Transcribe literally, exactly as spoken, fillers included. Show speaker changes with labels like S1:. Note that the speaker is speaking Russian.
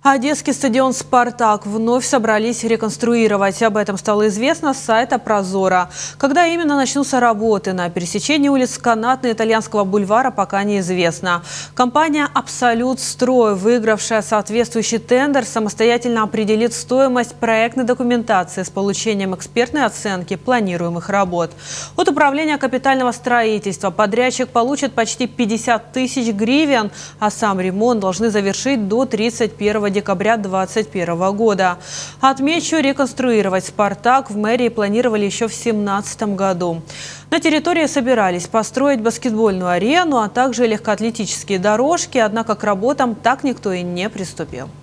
S1: Одесский стадион «Спартак» вновь собрались реконструировать. Об этом стало известно с сайта «Прозора». Когда именно начнутся работы на пересечении улиц Канатной и Итальянского бульвара, пока неизвестно. Компания «Абсолют Строй», выигравшая соответствующий тендер, самостоятельно определит стоимость проектной документации с получением экспертной оценки планируемых работ. От управления капитального строительства подрядчик получит почти пятьдесят тысяч гривен, а сам ремонт должны завершить до тридцать первого декабря две тысячи двадцать первого года. Отмечу, реконструировать «Спартак» в мэрии планировали еще в две тысячи семнадцатом году. На территории собирались построить баскетбольную арену, а также легкоатлетические дорожки, однако к работам так никто и не приступил.